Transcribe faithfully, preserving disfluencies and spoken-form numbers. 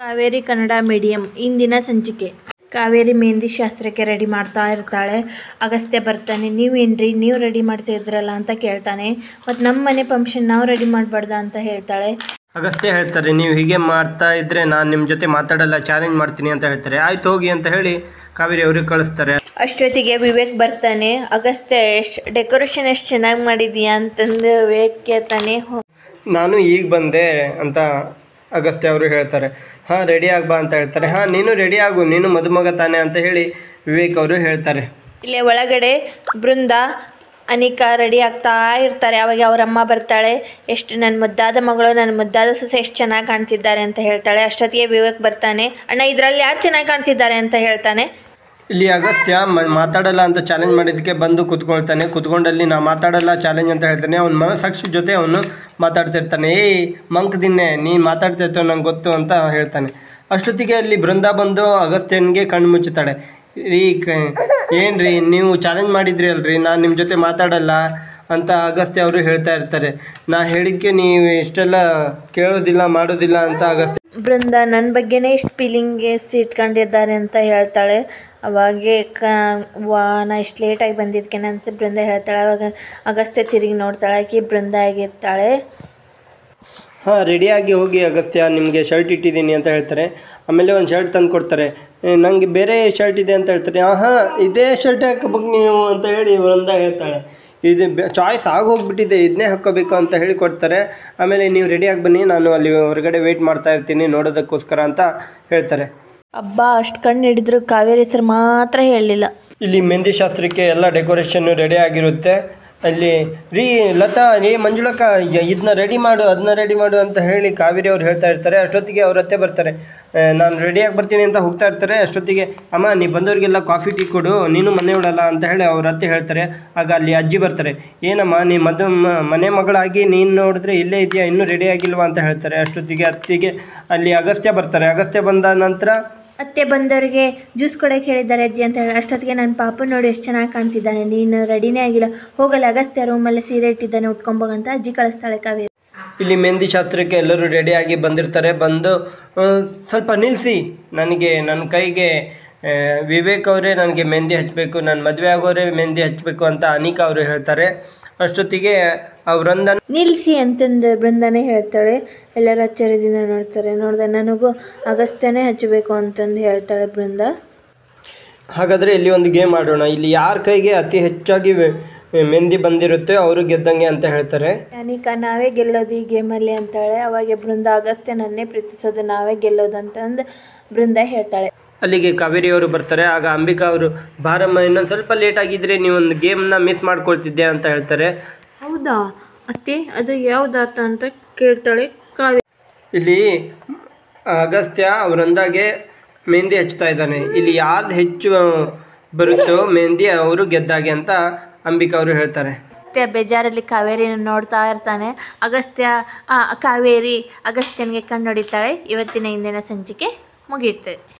Kaveri Kannada medium ಇಂದಿನ ಸಂಚಿಕೆ. ಕಾವೇರಿ ಮೆಹಂದಿ ಶಾಸ್ತ್ರಕ್ಕೆ ರೆಡಿ ಮಾಡ್ತಾ ಇರ್ತಾಳೆ. ಅಗಸ್ತ್ಯ ಬರ್ತಾನೆ, ನೀವೇನ್ರಿ ನೀವು ರೆಡಿ ಮಾಡ್ತಾ ಇದ್ರಲ್ಲ ಅಂತ ಕೇಳ್ತಾನೆ. ಮತ್ತು ನಮ್ಮ ಮನೆ ಫಂಕ್ಷನ್ ನಾವು ರೆಡಿ ಮಾಡಬಾರ್ದ ಅಂತ ಹೇಳ್ತಾಳೆ. ಅಗಸ್ತ್ಯ ಹೇಳ್ತಾರೆ, ನೀವು ಹೀಗೆ ಮಾಡ್ತಾ ಇದ್ರೆ ನಾನು ನಿಮ್ಮ ಜೊತೆ ಮಾತಾಡಲ್ಲ, ಚಾಲೆಂಜ್ ಮಾಡ್ತೀನಿ ಅಂತ ಹೇಳ್ತಾರೆ. ಆಯ್ತು ಹೋಗಿ ಅಂತ ಹೇಳಿ ಕಾವೇರಿ ಅವ್ರಿಗೆ ಕಳಿಸ್ತಾರೆ. ಅಷ್ಟೊತ್ತಿಗೆ ವಿವೇಕ್ ಬರ್ತಾನೆ. ಅಗಸ್ತ್ಯ ಎಷ್ಟು ಡೆಕೋರೇಷನ್ ಎಷ್ಟು ಚೆನ್ನಾಗಿ ಮಾಡಿದೀಯಾ ಅಂತಂದು ವಿವೇಕ್ ಕೇಳ್ತಾನೆ. ನಾನು ಈಗ ಬಂದೆ ಅಂತ ಅಗಸ್ತ್ಯ ಅವರು ಹೇಳ್ತಾರೆ. ಹಾಂ ರೆಡಿ ಆಗ್ಬಾ ಅಂತ ಹೇಳ್ತಾರೆ. ಹಾಂ ನೀನು ರೆಡಿ ಆಗು, ನೀನು ಮದುಮಗ ತಾನೆ ಅಂತ ಹೇಳಿ ವಿವೇಕ್ ಅವರು ಹೇಳ್ತಾರೆ. ಇಲ್ಲೇ ಒಳಗಡೆ ಬೃಂದ ಅನಿಕಾ ರೆಡಿ ಆಗ್ತಾ ಇರ್ತಾರೆ. ಅವಾಗ ಅವರಮ್ಮ ಬರ್ತಾಳೆ. ಎಷ್ಟು ನನ್ನ ಮುದ್ದಾದ ಮಗಳು, ನನ್ನ ಮುದ್ದಾದ ಸೊಸೆ ಎಷ್ಟು ಚೆನ್ನಾಗಿ ಕಾಣ್ತಿದ್ದಾರೆ ಅಂತ ಹೇಳ್ತಾಳೆ. ಅಷ್ಟೊತ್ತಿಗೆ ವಿವೇಕ್ ಬರ್ತಾನೆ. ಅಣ್ಣ ಇದರಲ್ಲಿ ಯಾರು ಚೆನ್ನಾಗಿ ಕಾಣ್ತಿದ್ದಾರೆ ಅಂತ ಹೇಳ್ತಾನೆ. ಇಲ್ಲಿ ಅಗಸ್ತ್ಯ ಮಾತಾಡಲ್ಲ ಅಂತ ಚಾಲೆಂಜ್ ಮಾಡಿದ್ದಕ್ಕೆ ಬಂದು ಕುತ್ಕೊಳ್ತಾನೆ. ಕುತ್ಕೊಂಡಲ್ಲಿ ನಾ ಮಾತಾಡಲ್ಲ ಚಾಲೆಂಜ್ ಅಂತ ಹೇಳ್ತಾನೆ. ಅವ್ನ ಮನಸ್ಸಾಕ್ಷಿ ಜೊತೆ ಅವನು ಮಾತಾಡ್ತಿರ್ತಾನೆ. ಏಯ್ ಮಂಕ್ ದಿನ್ನೆ ನೀನು ಮಾತಾಡ್ತಿರ್ತೋ ನಂಗೆ ಗೊತ್ತು ಅಂತ ಹೇಳ್ತಾನೆ. ಅಷ್ಟೊತ್ತಿಗೆ ಅಲ್ಲಿ ಬೃಂದ ಬಂದು ಅಗಸ್ತ್ಯನಿಗೆ ಕಣ್ಣು ಮುಚ್ಚುತ್ತಾಳೆ. ರೀ ಏನು ರೀ ನೀವು ಚಾಲೆಂಜ್ ಮಾಡಿದ್ರಿ ಅಲ್ರಿ, ನಾನು ನಿಮ್ಮ ಜೊತೆ ಮಾತಾಡಲ್ಲ ಅಂತ ಅಗಸ್ತ್ಯ ಅವರು ಹೇಳ್ತಾ ಇರ್ತಾರೆ. ನಾ ಹೇಳಿದ್ದಕ್ಕೆ ನೀವು ಇಷ್ಟೆಲ್ಲ ಕೇಳೋದಿಲ್ಲ ಮಾಡೋದಿಲ್ಲ ಅಂತ ಅಗಸ್ತ್ಯ. ಬೃಂದ ನನ್ನ ಬಗ್ಗೆನೇ ಇಷ್ಟು ಫೀಲಿಂಗ್ಸ್ ಇಟ್ಕೊಂಡಿದ್ದಾರೆ ಅಂತ ಹೇಳ್ತಾಳೆ. ಅವಾಗೆ ಕ ವಾ ನಾ ಇಷ್ಟು ಲೇಟಾಗಿ ಬಂದಿದ್ದಕ್ಕೇನೆ ಅಂತ ಬೃಂದ ಹೇಳ್ತಾಳೆ. ಅವಾಗ ಅಗಸ್ತ್ಯ ತಿರುಗಿ ನೋಡ್ತಾಳೆ. ಆಕೆ ಬೃಂದ ಆಗಿರ್ತಾಳೆ. ಹಾಂ ರೆಡಿಯಾಗಿ ಹೋಗಿ ಅಗಸ್ತ್ಯ, ನಿಮಗೆ ಶರ್ಟ್ ಇಟ್ಟಿದ್ದೀನಿ ಅಂತ ಹೇಳ್ತಾರೆ. ಆಮೇಲೆ ಒಂದು ಶರ್ಟ್ ತಂದು ಕೊಡ್ತಾರೆ. ನನಗೆ ಬೇರೆ ಶರ್ಟ್ ಇದೆ ಅಂತ ಹೇಳ್ತಾರೆ. ಹಾಂ ಹಾಂ ಇದೇ ಶರ್ಟ್ ಹಾಕೋಬೇಕು ನೀವು ಅಂತ ಹೇಳಿ ಬೃಂದ ಹೇಳ್ತಾಳೆ. ಇದು ಚಾಯ್ಸ್ ಆಗೋಗ್ಬಿಟ್ಟಿದೆ, ಇದನ್ನೇ ಹಾಕ್ಕೋಬೇಕು ಅಂತ ಹೇಳಿ ಕೊಡ್ತಾರೆ. ಆಮೇಲೆ ನೀವು ರೆಡಿಯಾಗಿ ಬನ್ನಿ, ನಾನು ಅಲ್ಲಿ ಹೊರಗಡೆ ವೆಯ್ಟ್ ಮಾಡ್ತಾ ಇರ್ತೀನಿ ನೋಡೋದಕ್ಕೋಸ್ಕರ ಅಂತ ಹೇಳ್ತಾರೆ. ಹಬ್ಬ ಅಷ್ಟು ಕಣ್ಣು ಹಿಡಿದ್ರು ಕಾವೇರಿ ಹೆಸರು ಮಾತ್ರ ಹೇಳಲಿಲ್ಲ. ಇಲ್ಲಿ ಮೆಹಂದಿ ಶಾಸ್ತ್ರಕ್ಕೆ ಎಲ್ಲ ಡೆಕೋರೇಷನ್ನು ರೆಡಿ ಆಗಿರುತ್ತೆ. ಅಲ್ಲಿ ರೀ ಲತಾ ರೀ ಮಂಜುಳಕ್ಕ ಇದನ್ನ ರೆಡಿ ಮಾಡು ಅದನ್ನ ರೆಡಿ ಮಾಡು ಅಂತ ಹೇಳಿ ಕಾವೇರಿ ಅವ್ರು ಹೇಳ್ತಾ ಇರ್ತಾರೆ. ಅಷ್ಟೊತ್ತಿಗೆ ಅವ್ರ ಅತ್ತೆ ಬರ್ತಾರೆ. ನಾನು ರೆಡಿಯಾಗಿ ಬರ್ತೀನಿ ಅಂತ ಹೋಗ್ತಾ ಇರ್ತಾರೆ. ಅಷ್ಟೊತ್ತಿಗೆ ಅಮ್ಮ ನೀ ಬಂದವರಿಗೆಲ್ಲ ಕಾಫಿ ಟೀ ಕೊಡು, ನೀನು ಮನೆ ಉಡಲ್ಲ ಅಂತ ಹೇಳಿ ಅವ್ರ ಅತ್ತೆ ಹೇಳ್ತಾರೆ. ಆಗ ಅಲ್ಲಿ ಅಜ್ಜಿ ಬರ್ತಾರೆ. ಏನಮ್ಮ ನೀ ಮದು ಮನೆ ಮಗಳಾಗಿ ನೀನು ನೋಡಿದ್ರೆ ಇಲ್ಲೇ ಇದೆಯಾ, ಇನ್ನೂ ರೆಡಿ ಆಗಿಲ್ವಾ ಅಂತ ಹೇಳ್ತಾರೆ. ಅಷ್ಟೊತ್ತಿಗೆ ಅತ್ತಿಗೆ ಅಲ್ಲಿ ಅಗಸ್ತ್ಯ ಬರ್ತಾರೆ. ಅಗಸ್ತ್ಯ ಬಂದ ನಂತರ ಅತ್ತೆ ಬಂದವರಿಗೆ ಜ್ಯೂಸ್ ಕೊಡೋಕೆ ಹೇಳಿದ್ದಾರೆ ಅಜ್ಜಿ ಅಂತ ಹೇಳಿ. ಅಷ್ಟೊತ್ತಿಗೆ ನನ್ನ ಪಾಪು ನೋಡಿ ಎಷ್ಟು ಚೆನ್ನಾಗಿ ಕಾಣ್ತಿದ್ದಾನೆ, ನೀನು ರೆಡಿನೇ ಆಗಿಲ್ಲ, ಹೋಗಲ್ಲ ಅಗಸ್ತ್ಯ ರೂಮಲ್ಲಿ ಸೀರೆ ಇಟ್ಟಿದ್ದಾನೆ ಉಟ್ಕೊಂಬೋಗಂತ ಅಜ್ಜಿ ಕಳಿಸ್ತಾಳೆ ಕಾವೇರಿ. ಇಲ್ಲಿ ಮೆಹಂದಿ ಶಾಸ್ತ್ರಕ್ಕೆ ಎಲ್ಲರೂ ರೆಡಿಯಾಗಿ ಬಂದಿರ್ತಾರೆ. ಬಂದು ಸ್ವಲ್ಪ ನಿಲ್ಲಿಸಿ, ನನಗೆ ನನ್ನ ಕೈಗೆ ವಿವೇಕ್ ಅವರೇ ನನಗೆ ಮೆಹಂದಿ ಹಚ್ಚಬೇಕು, ನನ್ನ ಮದುವೆ ಆಗೋರೇ ಮೆಹಂದಿ ಹಚ್ಚಬೇಕು ಅಂತ ಅನಿಕಾ ಅವರು ಹೇಳ್ತಾರೆ. ಅಷ್ಟೊತ್ತಿಗೆ ಆ ವೃಂದ ನಿಲ್ಲಿಸಿ ಅಂತಂದು ಬೃಂದಾನೇ ಹೇಳ್ತಾಳೆ. ಎಲ್ಲರೂ ಅಚ್ಚರಿದಿಂದ ನೋಡ್ತಾರೆ. ನೋಡಿದೆ ನನಗೂ ಅಗಸ್ತ್ಯನೇ ಹಚ್ಚಬೇಕು ಅಂತಂದು ಹೇಳ್ತಾಳೆ ಬೃಂದ. ಹಾಗಾದರೆ ಇಲ್ಲಿ ಒಂದು ಗೇಮ್ ಆಡೋಣ, ಇಲ್ಲಿ ಯಾರ ಕೈಗೆ ಅತಿ ಹೆಚ್ಚಾಗಿ ಮೆಹಂದಿ ಬಂದಿರುತ್ತೆ ಅವರು ಗೆದ್ದಂಗೆ ಅಂತ ಹೇಳ್ತಾರೆ. ಅನಿಕಾ ನಾವೇ ಗೆಲ್ಲೋದು ಈ ಗೇಮಲ್ಲಿ ಅಂತಾಳೆ. ಅವಾಗ ಬೃಂದ ಅಗಸ್ತ್ಯ ನನ್ನೇ ಪ್ರೀತಿಸೋದು, ನಾವೇ ಗೆಲ್ಲೋದು ಅಂತಂದು ಬೃಂದ ಹೇಳ್ತಾಳೆ. ಅಲ್ಲಿಗೆ ಕಾವೇರಿ ಅವರು ಬರ್ತಾರೆ. ಆಗ ಅಂಬಿಕಾ ಅವರು ಬಾರಮ್ಮ ಇನ್ನೊಂದು ಸ್ವಲ್ಪ ಲೇಟ್ ಆಗಿದ್ರೆ ನೀವು ಒಂದು ಗೇಮ್ನ ಮಿಸ್ ಮಾಡ್ಕೊಳ್ತಿದ್ದೆ ಅಂತ ಹೇಳ್ತಾರೆ. ಹೌದಾ ಅತ್ತೆ, ಅದು ಯಾವುದಾತ ಅಂತ ಕೇಳ್ತಾಳೆ ಕಾವೇರಿ. ಇಲ್ಲಿ ಅಗಸ್ತ್ಯ ಅವರಂದಾಗೆ ಮೆಹಂದಿ ಹಚ್ತಾ ಇದ್ದಾನೆ. ಇಲ್ಲಿ ಯಾರ್ದು ಹೆಚ್ಚು ಬರುತ್ತೋ ಮೆಹಂದಿ ಅವರು ಗೆದ್ದಾಗೆ ಅಂತ ಅಂಬಿಕಾ ಅವರು ಹೇಳ್ತಾರೆ. ಅಗಸ್ತ್ಯ ಬೇಜಾರಲ್ಲಿ ಕಾವೇರಿನ ನೋಡ್ತಾ ಇರ್ತಾನೆ. ಅಗಸ್ತ್ಯ ಕಾವೇರಿ ಅಗಸ್ತ್ಯನಿಗೆ ಕಣ್ಣು ಹೊಡಿತಾಳೆ. ಇವತ್ತಿನ ಇಂದಿನ ಸಂಚಿಕೆ ಮುಗಿಯುತ್ತೆ.